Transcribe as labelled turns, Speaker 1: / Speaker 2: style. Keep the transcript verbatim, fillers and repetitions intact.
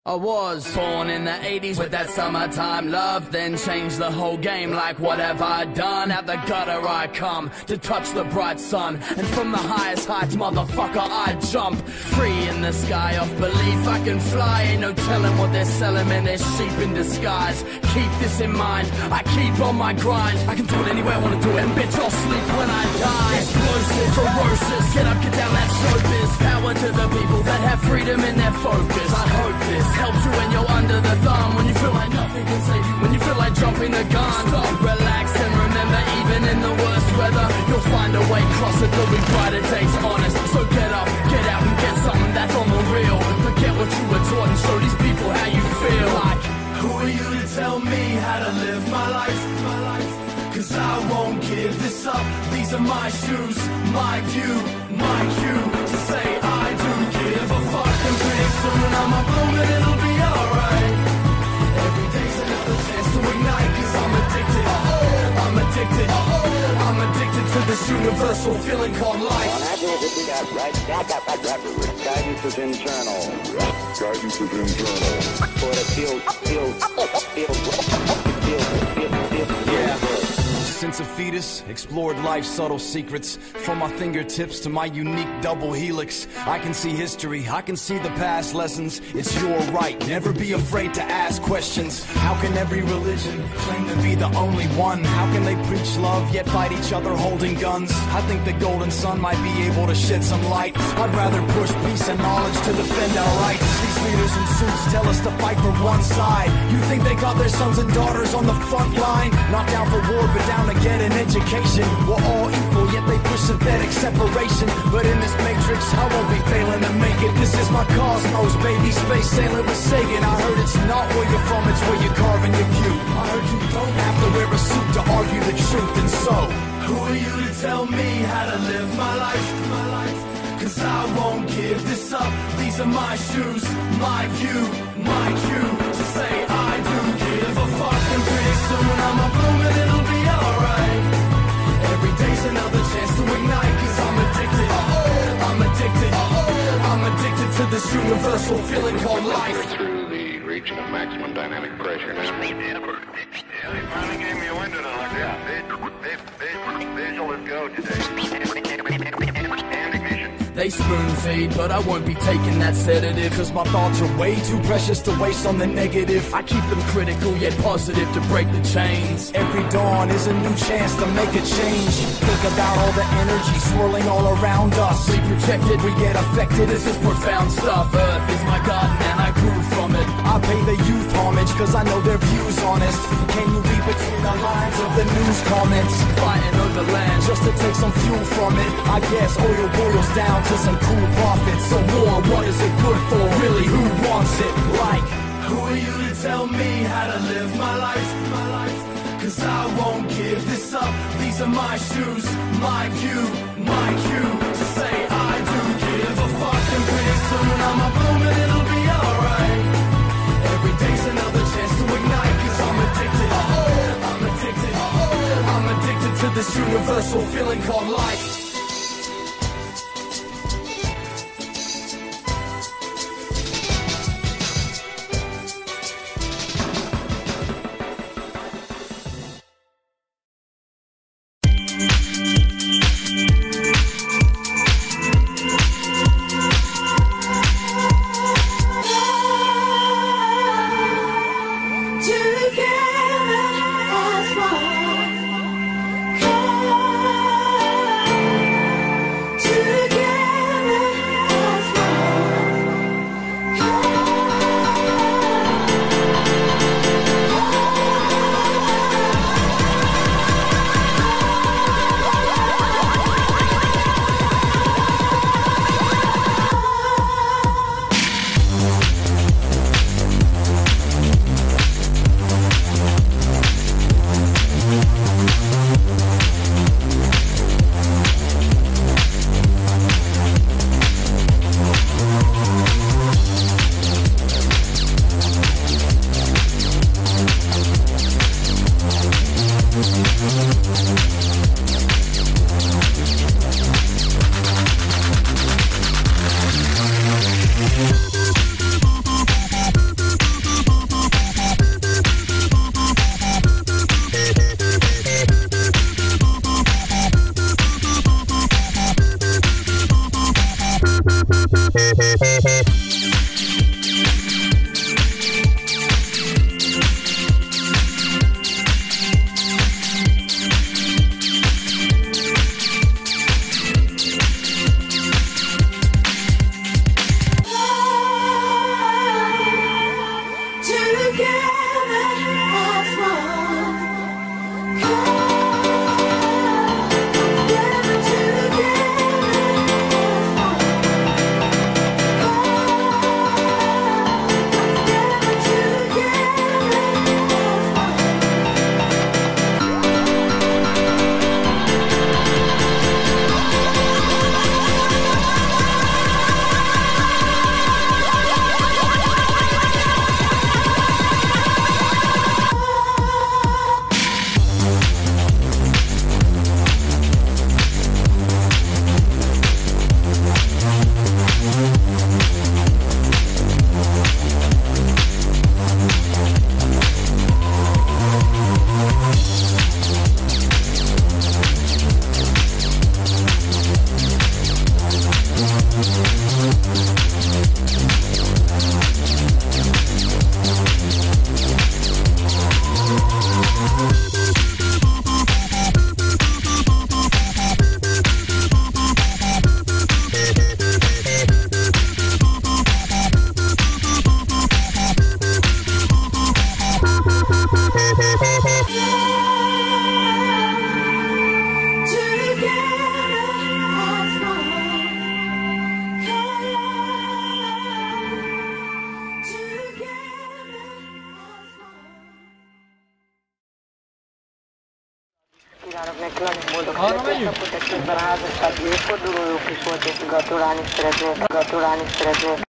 Speaker 1: I was born in the eighties with that summertime love, then changed the whole game. Like what have I done? Out the gutter I come to touch the bright sun, and from the highest heights, motherfucker, I jump. Free in the sky of belief I can fly. Ain't no telling what they're selling, man, they're sheep in disguise. Keep this in mind, I keep on my grind. I can do it any way I wanna do it, and bitch, I'll sleep when I die. Explosive, ferocious, get up, get down, that showbiz. Power to the people that have freedom in their focus. I hope this helps you when you're under the thumb, when you feel like nothing can save you, when you feel like jumping the gun. Stop, relax, and remember, even in the worst weather, you'll find a way, cross it, there'll be brighter days, honest. So get up, get out, and get something that's on the real. Forget what you were taught and show these people how you feel. Like, who are you to tell me how to live my life? My life. Cause I won't give this up. These are my shoes, my view, my cue to say I do give a fuck. And pretty soon I'ma bloom and it'll be alright. Every day's another chance to ignite. Cause I'm addicted, uh-oh, I'm addicted, uh-oh, I'm addicted to this universal feeling called life.
Speaker 2: Guidance is internal. Guidance is internal. For the field, field, field, field, field, field,
Speaker 3: yeah. Since a fetus, explored life's subtle secrets. From my fingertips to my unique double helix, I can see history, I can see the past lessons. It's your right, never be afraid to ask questions. How can every religion claim to be the only one? How can they preach love yet fight each other holding guns? I think the golden sun might be able to shed some light. I'd rather push peace and knowledge to defend our rights. These leaders in suits tell us to fight for one side. You think they got their sons and daughters on the front line? Not down for war, but down to get an education. We're all equal, yet they push synthetic separation. But in this matrix, I won't be failing to make it. This is my cosmos, baby, space sailing with Sagan. I heard it's not where you're from, it's where you're carving your view. I heard you don't have to wear a suit to argue the truth, and so
Speaker 1: who are you to tell me how to live my life? My life. Cause I won't give this up. These are my shoes, my view, my cue to say I do give a fuck. And pretty soon I'ma bloom and it'll be alright. Every day's another chance to ignite. Cause I'm addicted, uh-oh, I'm addicted, uh-oh, I'm addicted to this universal feeling called life.
Speaker 2: through the region of maximum dynamic pressure now.
Speaker 4: Yeah, they finally gave me a window to look at. They, they, they, visual is go today.
Speaker 1: They spoon feed, but I won't be taking that sedative.
Speaker 3: cause my thoughts are way too precious to waste on the negative.
Speaker 1: I keep them critical yet positive to break the chains.
Speaker 3: Every dawn is a new chance to make a change. Think about all the energy swirling all around us.
Speaker 1: We projected,
Speaker 3: We get affected.
Speaker 1: this is profound stuff. Earth is my garden and I grew from it.
Speaker 3: I pay the youth homage cause I know their views honest. Can you read between the lines of the news comments?
Speaker 1: Fighting over land
Speaker 3: Just to take some fuel from it. I guess oil boils down to some cool profits.
Speaker 1: So war, what is it good for?
Speaker 3: Really, who wants it? Like,
Speaker 1: who are you to tell me how to live my life? My life. Cause I won't give this up. These are my shoes, my view, my cue to say I do give a fuck. And pretty soon I'ma bloom and it'll be alright. Every day's another chance to ignite. Cause I'm addicted, uh-oh, I'm addicted, uh-oh, I'm addicted to this universal feeling called life.
Speaker 5: Together as one. mindenkinek boldog születésnapot, és közben a házassági évfordulójuk is volt, és gratulálni szeretnék, gratulálni szeretnék.